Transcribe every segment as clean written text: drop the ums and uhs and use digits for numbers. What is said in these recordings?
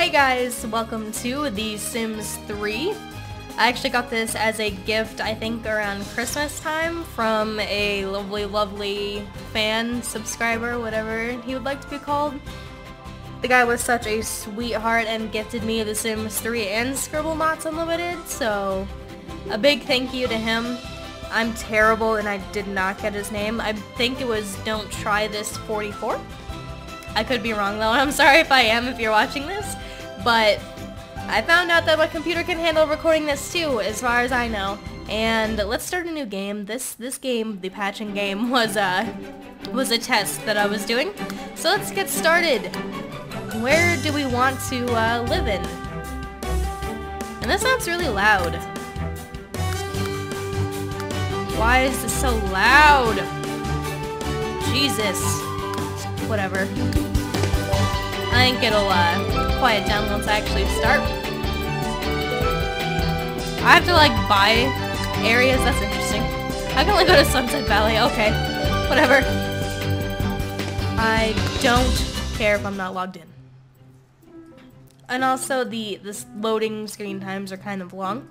Hey guys, welcome to The Sims 3. I actually got this as a gift, I think around Christmas time, from a lovely fan, subscriber, whatever he would like to be called. The guy was such a sweetheart and gifted me The Sims 3 and Scribblenauts Unlimited, so a big thank you to him. I'm terrible and I did not get his name. I think it was Don't Try This 44. I could be wrong though, and I'm sorry if I am if you're watching this, but I found out that my computer can handle recording this too, as far as I know. And let's start a new game. This game, the patching game, was a test that I was doing. So let's get started. Where do we want to live in? And this sounds really loud. Why is this so loud? Jesus. Whatever. I think it'll quiet down once I actually start. I have to like buy areas? That's interesting. I can only go to Sunset Valley. Okay. Whatever. I don't care if I'm not logged in. And also the loading screen times are kind of long.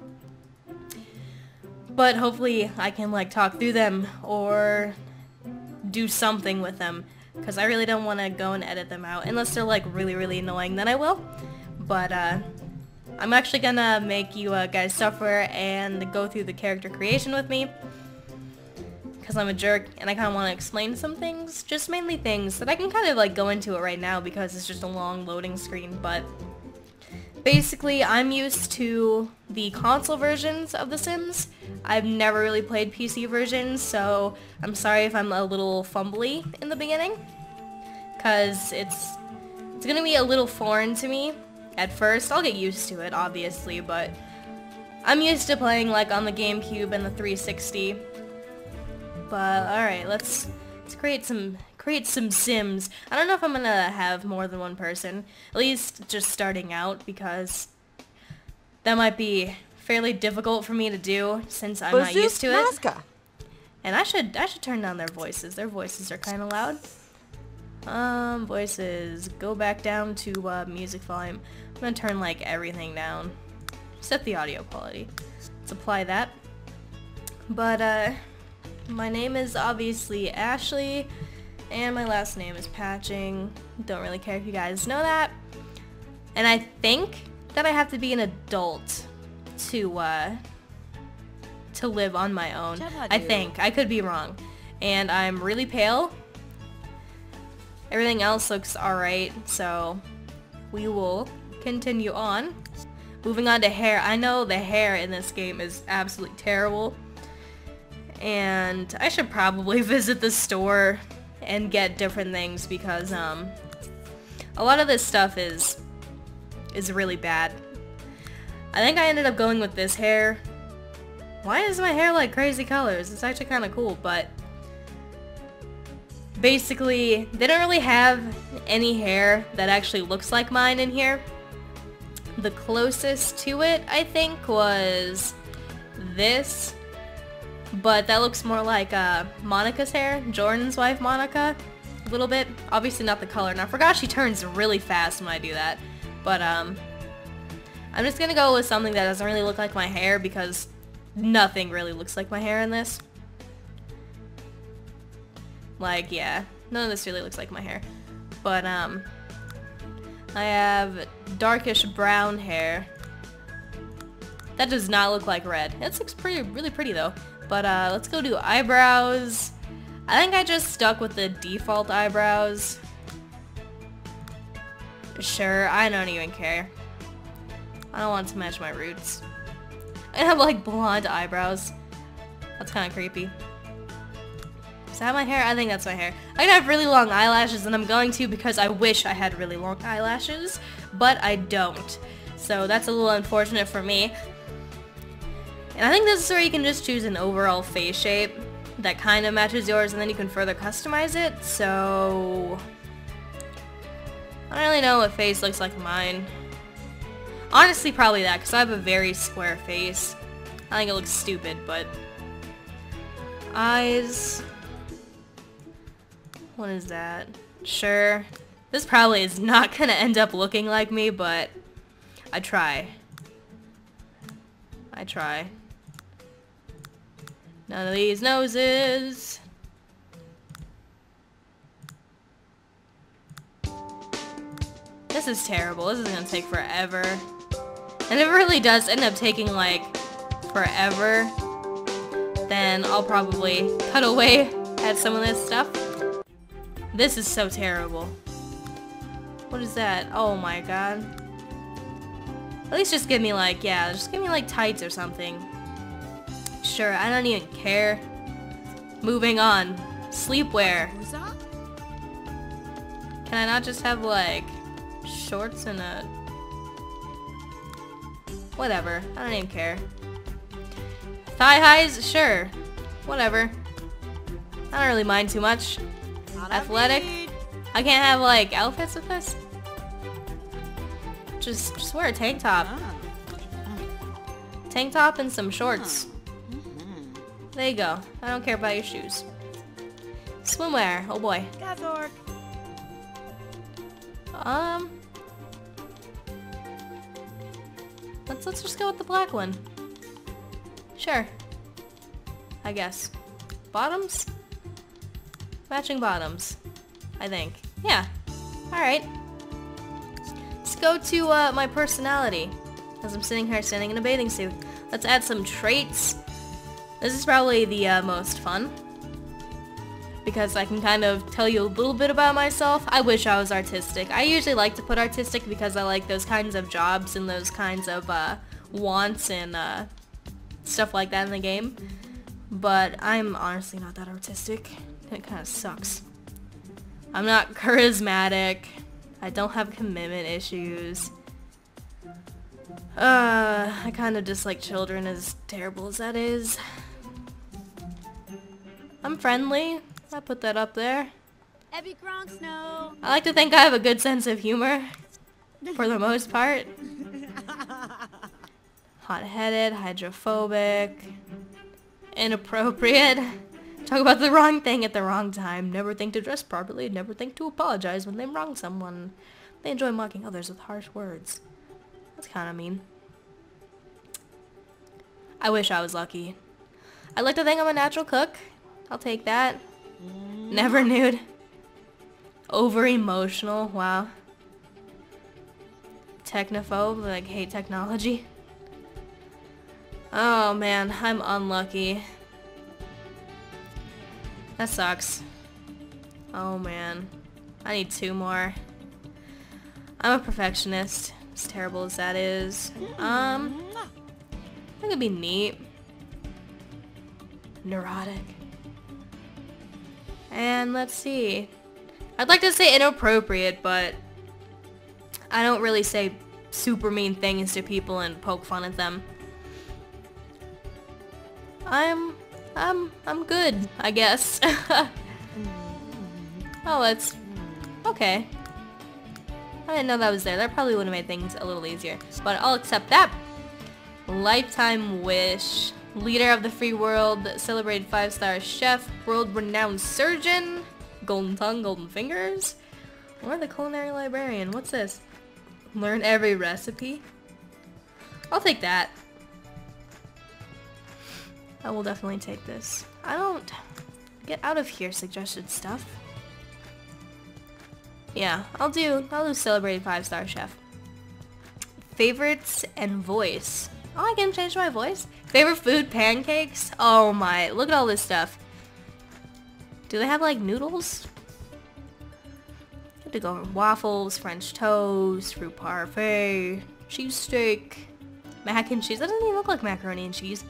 But hopefully I can like talk through them or do something with them. Because I really don't want to go and edit them out. Unless they're like really annoying, then I will. But I'm actually gonna make you guys suffer and go through the character creation with me. Because I'm a jerk and I kind of want to explain some things. Just mainly things that I can kind of like go into it right now because it's just a long loading screen. But basically I'm used to the console versions of The Sims. I've never really played PC versions, so I'm sorry if I'm a little fumbly in the beginning. Because it's gonna be a little foreign to me at first. I'll get used to it, obviously, but I'm used to playing like on the GameCube and the 360. But alright, let's create some Sims. I don't know if I'm gonna have more than one person, at least just starting out, because that might be fairly difficult for me to do since I'm not used to it. And I should turn down their voices. Their voices are kind of loud. Voices, go back down to music volume. I'm gonna turn like everything down. Set the audio quality. Let's apply that. But my name is obviously Ashley. And my last name is Patching. Don't really care if you guys know that. And I think that I have to be an adult to live on my own. I think. I could be wrong. And I'm really pale. Everything else looks alright, so we will continue on. Moving on to hair. I know the hair in this game is absolutely terrible. And I should probably visit the store and get different things because a lot of this stuff is really bad. I think I ended up going with this hair. Why is my hair like crazy colors? It's actually kind of cool, but basically they don't really have any hair that actually looks like mine in here. The closest to it, I think, was this. But that looks more like Monica's hair, Jordan's wife Monica, a little bit. Obviously not the color, and I forgot she turns really fast when I do that. But I'm just gonna go with something that doesn't really look like my hair because nothing really looks like my hair in this. Like, yeah, none of this really looks like my hair. But I have darkish brown hair. That does not look like red. It looks really pretty though. But let's go do eyebrows. I think I just stuck with the default eyebrows. Sure, I don't even care. I don't want to match my roots. I have like blonde eyebrows. That's kind of creepy. Is that my hair? I think that's my hair. I have really long eyelashes, and I'm going to because I wish I had really long eyelashes, but I don't. So that's a little unfortunate for me. And I think this is where you can just choose an overall face shape that kind of matches yours, and then you can further customize it. So I don't really know what face looks like mine. Honestly, probably that, because I have a very square face. I think it looks stupid, but eyes. What is that? Sure. This probably is not gonna end up looking like me, but I try. I try. None of these noses. This is terrible. This is gonna take forever. And if it really does end up taking like forever, then I'll probably cut away at some of this stuff. This is so terrible. What is that? Oh my god. At least just give me like, yeah, just give me like tights or something. Sure, I don't even care. Moving on. Sleepwear. Can I not just have like shorts and a... Whatever. I don't even care. Thigh highs? Sure. Whatever. I don't really mind too much. Athletic? I can't have like outfits with this? Just wear a tank top. Tank top and some shorts. There you go. I don't care about your shoes. Swimwear. Oh boy. Let's just go with the black one. Sure. I guess. Bottoms? Matching bottoms. I think. Yeah. Alright. Let's go to my personality. As I'm sitting here standing in a bathing suit. Let's add some traits. This is probably the most fun. Because I can kind of tell you a little bit about myself. I wish I was artistic. I usually like to put artistic because I like those kinds of jobs and those kinds of wants and stuff like that in the game. But I'm honestly not that artistic. It kind of sucks. I'm not charismatic. I don't have commitment issues. I kind of dislike children, as terrible as that is. I'm friendly. I put that up there. I like to think I have a good sense of humor, for the most part. Hot-headed, hydrophobic, inappropriate. Talk about the wrong thing at the wrong time. Never think to dress properly. Never think to apologize when they wrong someone. They enjoy mocking others with harsh words. That's kind of mean. I wish I was lucky. I like to think I'm a natural cook. I'll take that. Never nude. Over emotional. Wow. Technophobe. Like, hate technology. Oh man, I'm unlucky. That sucks. Oh man. I need 2 more. I'm a perfectionist. As terrible as that is. That could be neat. Neurotic. And let's see. I'd like to say inappropriate, but I don't really say super mean things to people and poke fun at them. I'm good, I guess. Oh, that's okay. I didn't know that was there. That probably would have made things a little easier. But I'll accept that. Lifetime wish. Leader of the free world. Celebrated 5-star chef. World-renowned surgeon. Golden tongue, golden fingers. Or the culinary librarian. What's this? Learn every recipe. I'll take that. I will definitely take this. I don't... Get out of here, suggested stuff. Yeah, I'll do celebrated 5-star chef. Favorites and voice. Oh, I can change my voice. Favorite food, pancakes. Oh my, look at all this stuff. Do they have like noodles? I have to go with waffles, French toast, fruit parfait, cheesesteak, mac and cheese. That doesn't even look like macaroni and cheese.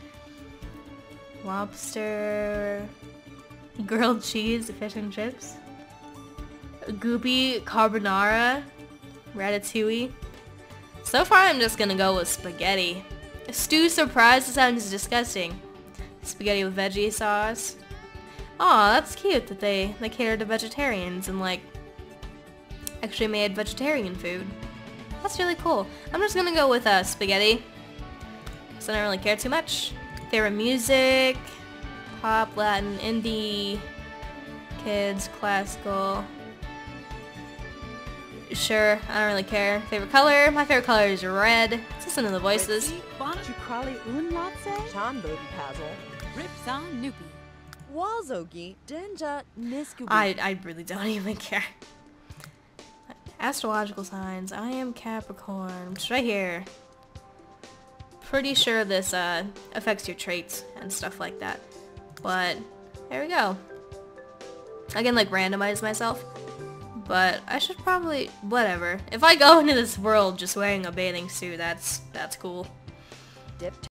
Lobster, grilled cheese, fish and chips. Goopy carbonara, ratatouille. So far I'm just gonna go with spaghetti. Stew surprise sounds disgusting. Spaghetti with veggie sauce. Aw, that's cute that they cater to vegetarians and like actually made vegetarian food. That's really cool. I'm just gonna go with spaghetti. Cause I don't really care too much. Favorite music, pop, Latin, indie, kids, classical. Sure, I don't really care. Favorite color? My favorite color is red. Let's listen to the voices. I really don't even care. Astrological signs. I am Capricorn. It's right here. Pretty sure this affects your traits and stuff like that. But there we go. I can like randomize myself. But I should probably, whatever. If I go into this world just wearing a bathing suit, that's cool.